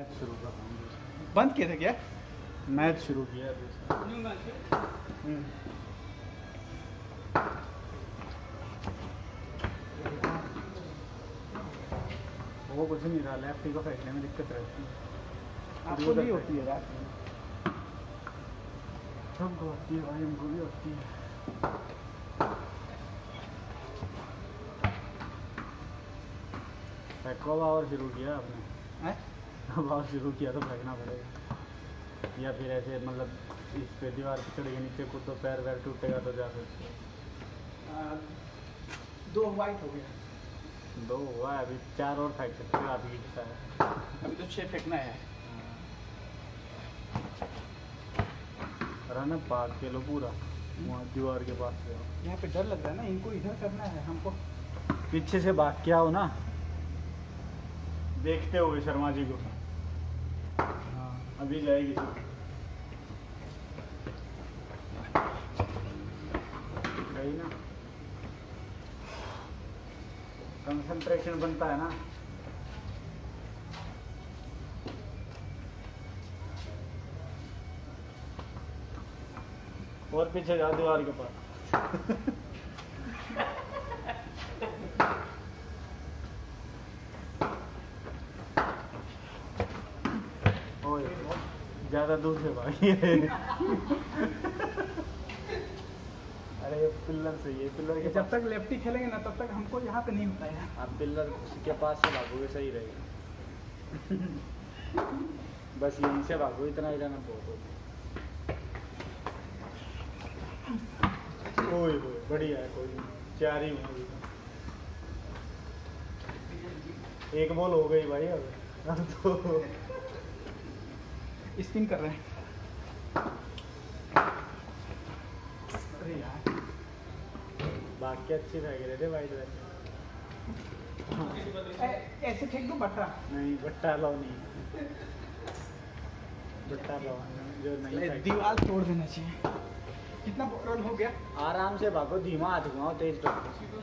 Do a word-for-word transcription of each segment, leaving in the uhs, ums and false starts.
Match शुरू कर रहा हूँ। बंद किया था क्या? मैच शुरू किया अभी। वो कुछ नहीं रहा, लेफ्टी को फेंकने में दिक्कत रहती है। आपको भी होती है रात में? सबको होती है भाई, हमको भी होती है। फेंको और शुरू किया आपने? अब और शुरू किया तो फेंकना पड़ेगा, या फिर ऐसे मतलब इस पे दीवार पे चढ़ के नीचे कूद तो पैर वैर टूटेगा तो जा सकते। दो वाइट हो गया। दो हुआ है, अभी चार और फेंक सकते हो, आपकी इच्छा है। अभी तो छः फेंकना है। रन पार के लो पूरा, वहाँ दीवार के पास से। यहाँ पे डर लग रहा है ना, इनको इधर करना है हमको। पीछे से भाग के आओ ना, देखते हुए शर्मा जी को। हाँ अभी जाएगी गई ना, कंसंट्रेशन बनता है ना। और पीछे जा दीवार के पास। ज्यादा दूर से भागी है। अरे ये पिल्लर से, ये पिल्लर के जब तक लेफ्टी खेलेंगे ना तब तक हमको यहाँ पे नहीं होता है। आप पिल्लर के पास से भागोगे सही रहेगा। बस यहीं से भागो, इतना ही रहना बहुत होता। ओए ओए बढ़िया है, कोई नहीं, चार ही हुई। एक बॉल हो गई भाई अब तो स्पिन कर रहे हैं। अरे यार बाकी अच्छे फेंक रहे थे वाइट वाइट। ऐसे फेंक दो बट्टा। नहीं बट्टा लाओ, नहीं बट्टा लाओ जो नहीं। दीवार तोड़ देना चाहिए। कितना रन हो गया? आराम से भागो, धीमा हाथ घुमाओ, तेज भागो।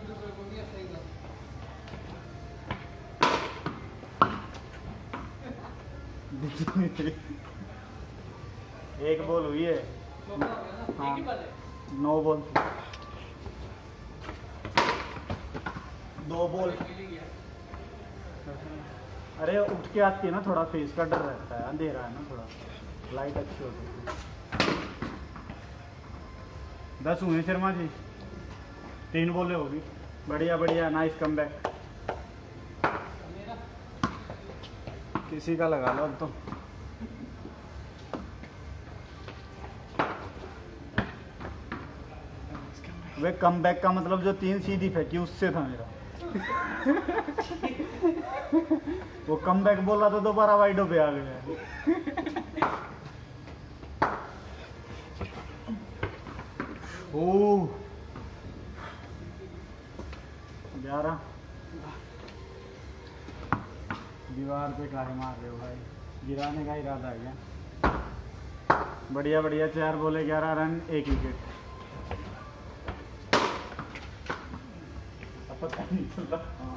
एक बॉल हुई है। हाँ नौ बॉल, दो बॉल। अरे उठ के आती है ना, थोड़ा फेस का डर रहता है, अंधेरा है ना, थोड़ा लाइट अच्छी होती है। दस हुए शर्मा जी, तीन बॉलें होगी। बढ़िया बढ़िया, नाइस कमबैक। किसी का लगा लो अब तो। वे कमबैक का मतलब जो तीन सीधी फेंकी उससे था मेरा। वो कमबैक बोला तो दोबारा वाइडो पे आ गया। ओह ग्यारह। दीवार पे काहे मार रहे हो भाई, गिराने का इरादा है क्या? बढ़िया बढ़िया, चार बोले ग्यारह रन, एक विकेट। अब पता नहीं चलता। हाँ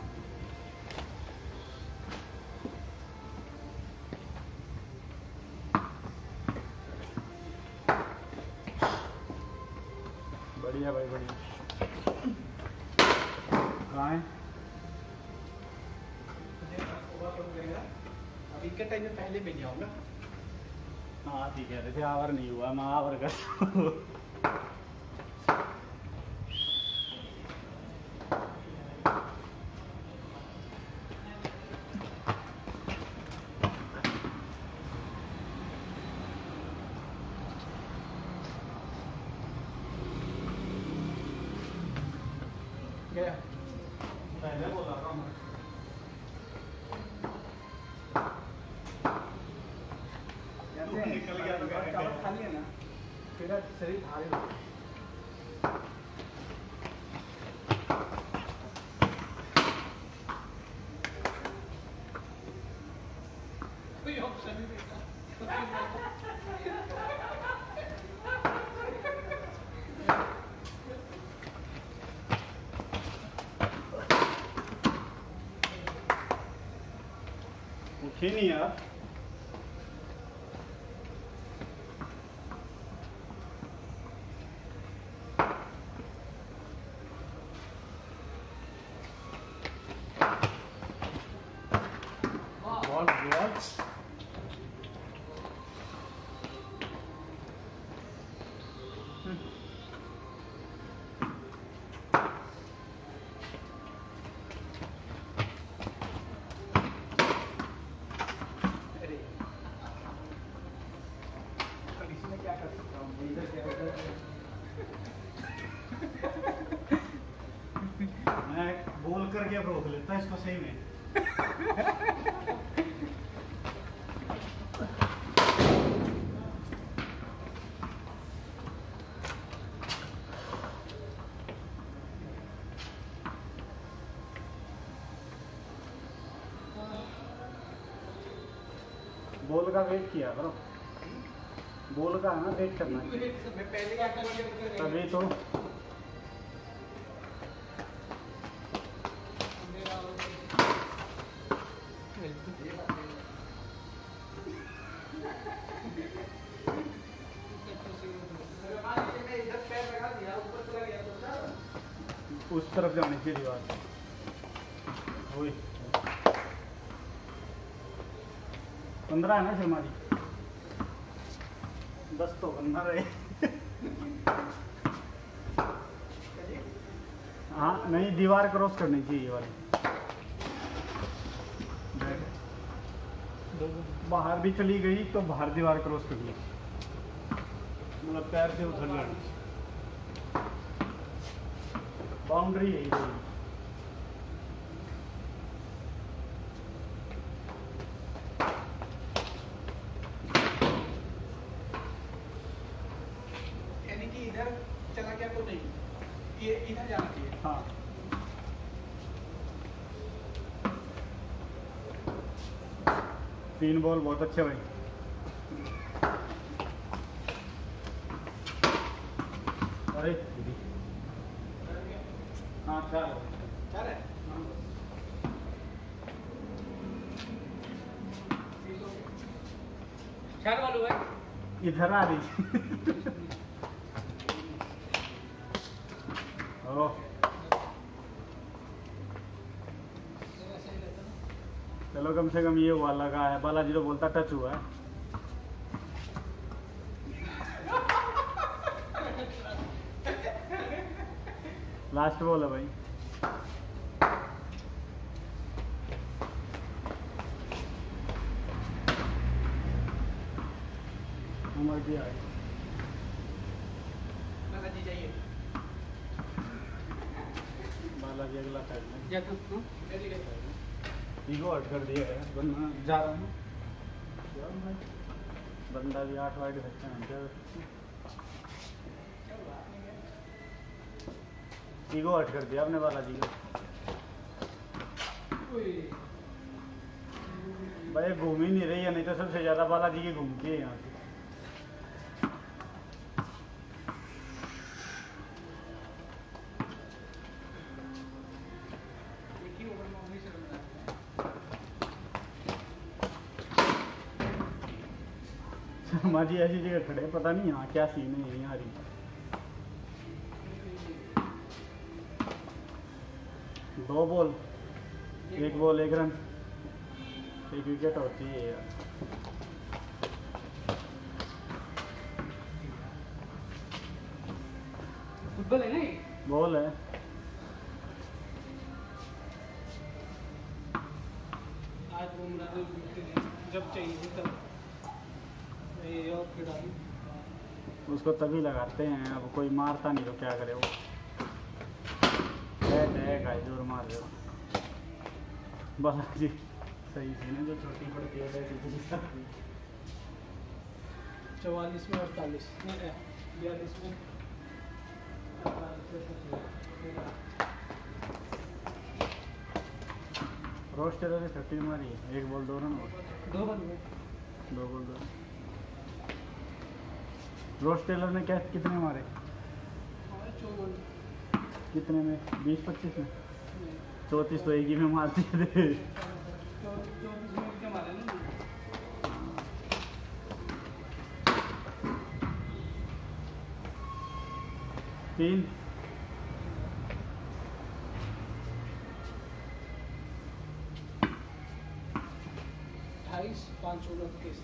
बढ़िया भाई बढ़िया। कहाँ है? अभी के टाइम में पहले भेज जाऊंगा। हाँ ठीक है, जैसे आवर नहीं हुआ, मैं आवर कर। गया पहले बोला था मैं। निकल गया तो चावल खा लिया ना, मेरा शरीर भारी हो गया। कोई ऑप्शन नहीं देता। उठी नहीं यार। रोक लेता है इसको सही में। बॉल का वेट किया करो, बॉल का है ना वेट करना तभी तो। उस तरफ जानी चाहिए दीवार। वही पंद्रह है ना शर्मा जी, दस तो बनना रहे। हाँ नहीं, दीवार क्रॉस करनी चाहिए ये वाली। बाहर भी चली गई तो बाहर दीवार क्रॉस करनी, मतलब पैर से उछल जानी। बाउंड्री है ये। इधर चला गया तो नहीं, ये इधर जाना चाहिए। हाँ तीन बॉल बहुत अच्छे भाई। अरे हाँ चार चार है। चार वालू है इधर आ रही। ओ चलो कम से कम ये हुआ लगा है। बालाजी तो बोलता टच हुआ है। लास्ट बॉल है भाई। उम्र की आई बालाजी जाइए, बालाजी अगला साइड में जा ईगो हट कर दिया है। बंदा जा रहा हूँ, बंदा भी आठ वाइड सकते हैं। ईगो हट कर दिया आपने बालाजी का। भाई घूम ही नहीं रही है, नहीं तो सबसे ज्यादा बालाजी की घूमती है यहाँ से। शर्मा जी ऐसी जगह खड़े, पता नहीं यहाँ क्या सीन है यहाँ रही। दो बॉल एक बॉल एक रन, एक विकेट होती है यार। फुटबॉल है नहीं, बॉल है। आज वो मुराद जब चाहिए तब ये और फिर उसको तभी लगाते हैं। अब कोई मारता नहीं तो क्या करे वो। गाय जोर मार दो बालाजी। सही सीन है जो छोटी पड़ती है। चौवालीस में अड़तालीस बयालीस में रोस्टर ने थर्टी मारी है। एक बॉल दो रन, दो बॉल में दो बॉल दो। रोज टेलर ने क्या कितने मारे? कितने में? बीस पच्चीस में? चौंतीस तो एक ही में मारते थे। तीन अट्ठाईस पाँच उनतीस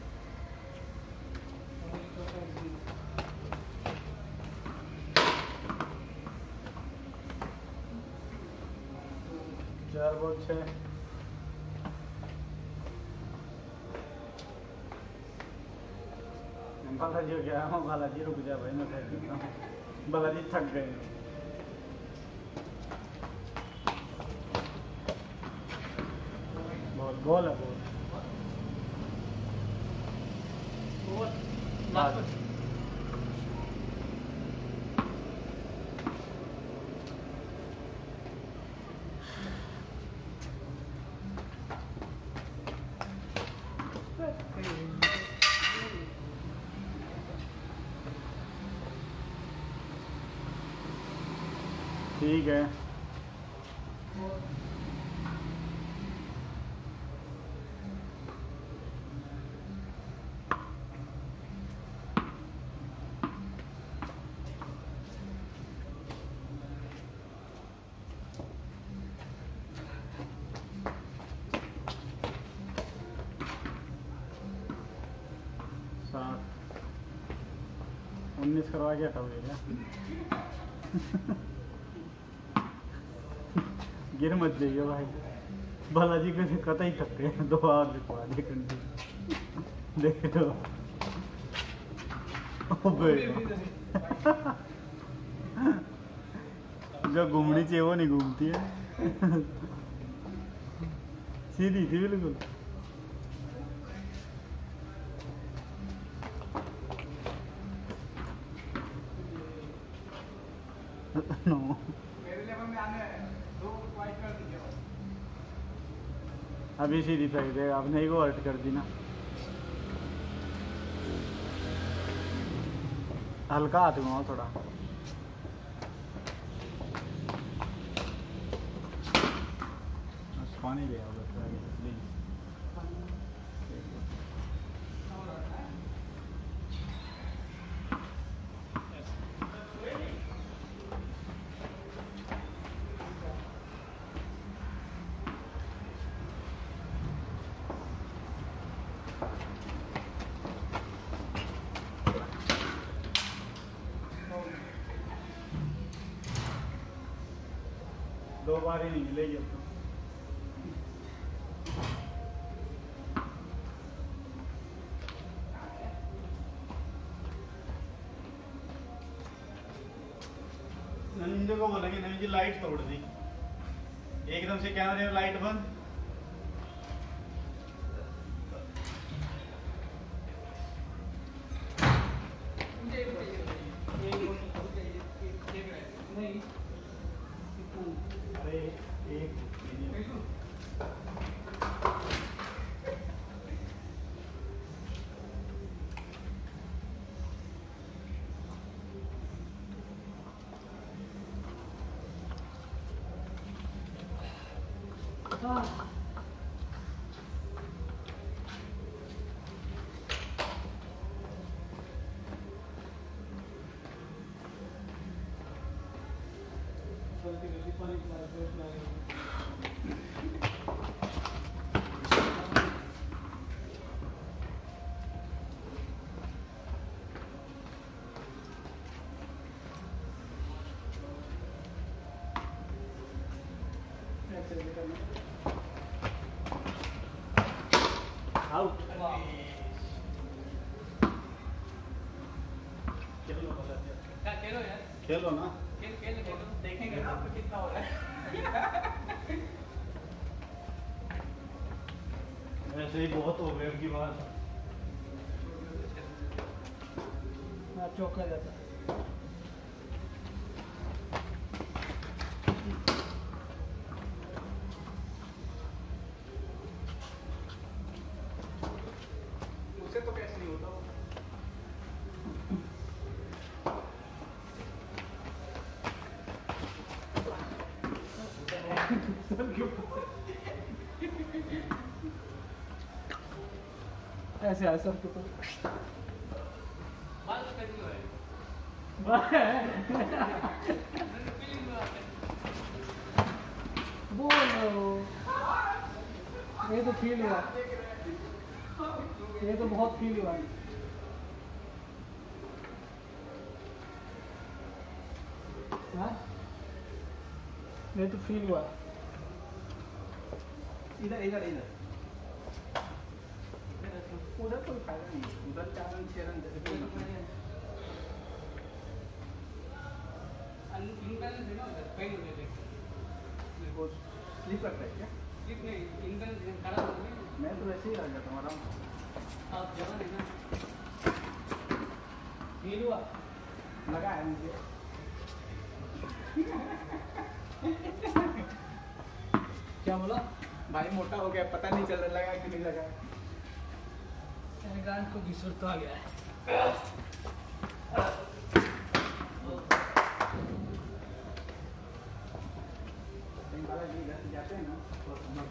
चार बॉल छः। बालाजी हो गया। बालाजी रुक जा भाई, मैं फेंक देता हूँ। बालाजी थक गए। गोल है गोल। ठीक है। साठ उन्नीस करवा के हटाओगे क्या? गिर मत जाइए भाई, बालाजी को कतई थकते हैं। दो और लिखवा दे कंटिन्यू। देख लो जो घूमनी चाहिए वो नहीं घूमती है। सीधी थी बिल्कुल। नो मेरे लेवल में आने दो वाइट कर दीजिए। अभी सीधी फेंक देगा, आपने ही को हर्ट कर दी ना। हल्का हाथ घुमाओ थोड़ा। पानी ले आओ प्लीज। दो बार ही नहीं मिलेगी अब तो। निंजा को बोला कि नवीन जी लाइट तोड़ दी एकदम से, कैमरे में लाइट बंद। अरे एक आउट। खेलो ना, खेल खेल खेलो, देखेंगे ना आपको कितना हो रहा है। वैसे ही बहुत हो गए की बात। चौका जाता है। उसे तो कैसे नहीं होता। ऐसे है सब तो बोलो, ये तो फील हुआ, ये तो बहुत फील हुआ। हाँ, ये तो फील हुआ। इधर इधर इधर उधर कोई फायदा नहीं, उधर चार रन छह रन जैसे कोई मतलब नहीं है। स्लिप करता है क्या? मैं तो वैसे ही आ जाता हूँ आराम से। आप जगह देना फील हुआ लगा है मुझे। क्या बोला? भाई मोटा हो गया, पता नहीं चल रहा लगा कि नहीं लगा। गांड को घिसुर तो आ गया है। कहीं बालाजी इधर से जाते हैं ना तो समझ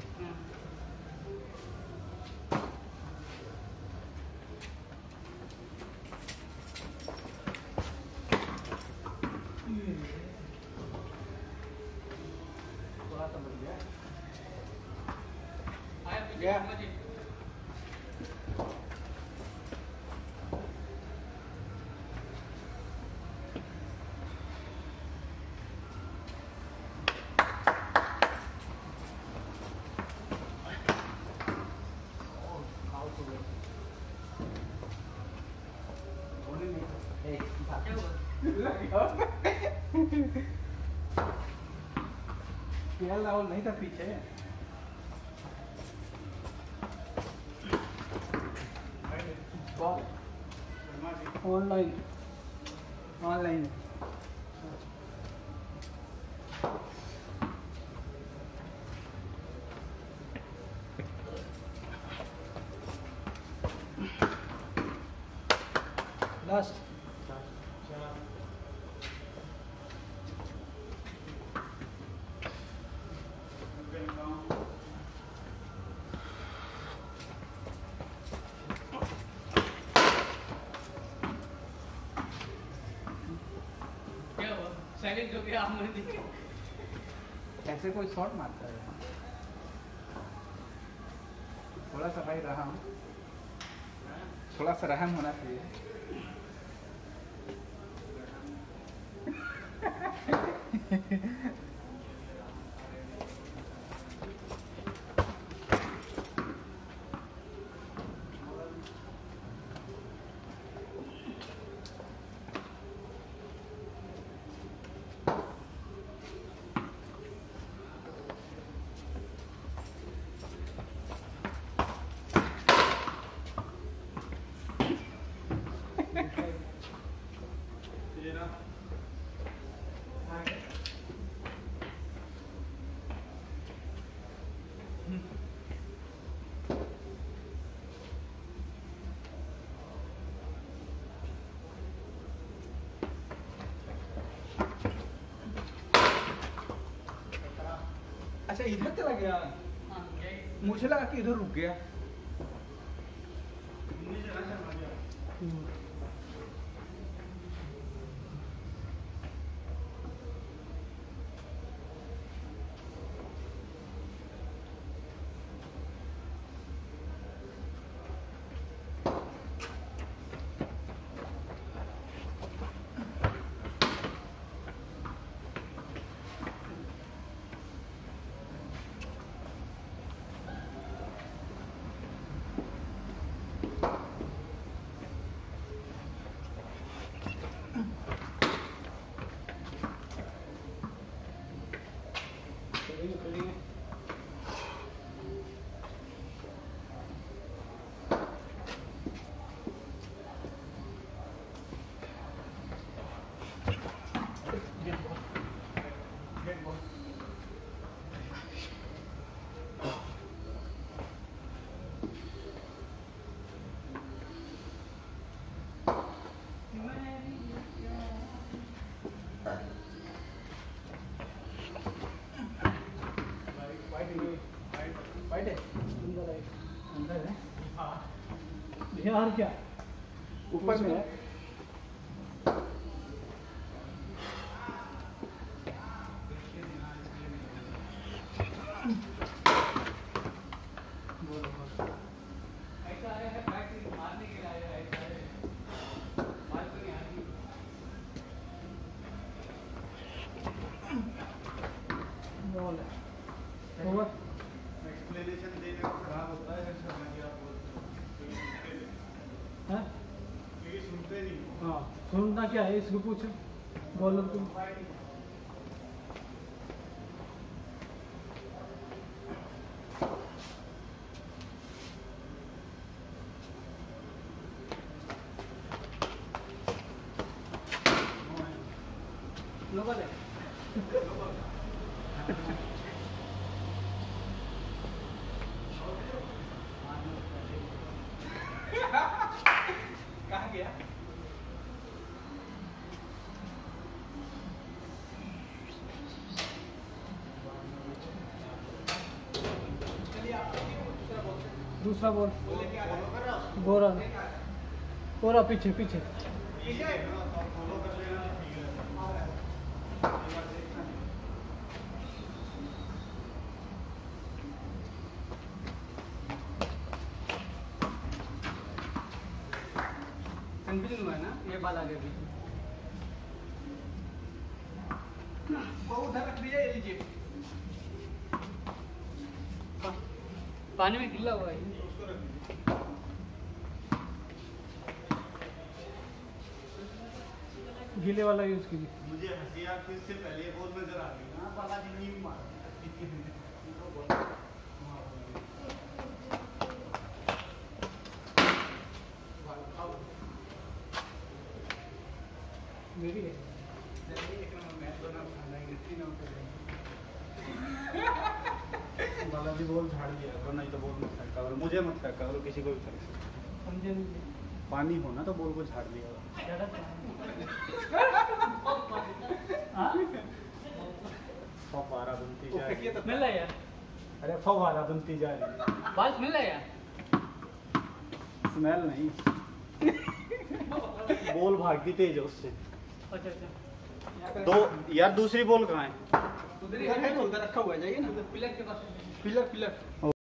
थोड़ा सा बच गया। आया पीछे गया। समझिए। क्या हुआ? केएल राहुल नहीं था पीछे। ऑनलाइन ऑनलाइन लास्ट क्या हुआ? साइलेंट हो गया आपने देखा? ऐसे कोई शॉट मारता है? थोड़ा सा भाई रहम, थोड़ा सा रहम होना चाहिए। अच्छा इधर चला गया, हाँ, यही। मुझे लगा कि इधर रुक गया। वाइट है अंदर है, अंदर है। बिहार क्या? ऊपर में है। ऐसा आया है बैक मारने के लिए आया है, ऐसा है मार के नहीं आती। बॉल है। ओवर। एक्सप्लेनेशन देने को खराब होता है ऐसा लगे आप बोलते हैं? क्योंकि सुनते नहीं हो। हाँ, सुनना क्या है इसको पूछो बॉलर को। ग्लोबल है। कहाँ गया? दूसरा बॉल गोरा गोरा पीछे पीछे कंफ्यूजन हुआ है ना, ये बाल आ गया बीच में। वो उधर रख दीजिए, ये लीजिए। पानी में गिल्ला हुआ है। उसको रख दीजिए। गीले वाला यूज कीजिए। मुझे हंसी आप फिर से पहले बहुत नजर आ गई ना, बालाजी नींद मार मेरी है। एक नंबर मैच बना खाना है, तीन नंबर बालाजी बोल झाड़ दिया करो, नहीं तो बोल मत फेंका करो, मुझे मत फेंका करो, किसी को भी फेंक सकते। समझे नहीं? पानी हो ना तो बोल को झाड़ दिया करो। हाँ? फवारा बनती जा रही है। मिल रहा है यार, अरे फवारा बनती जा रही है। बाल मिल रहा है यार। स्मेल नहीं, बॉल भागती तेज है उससे। अच्छा अच्छा। दो यार, दूसरी बॉल कहाँ है? उधर ही है, उधर रखा हुआ है, जाइए ना। पिलर के पास। Pillar pillar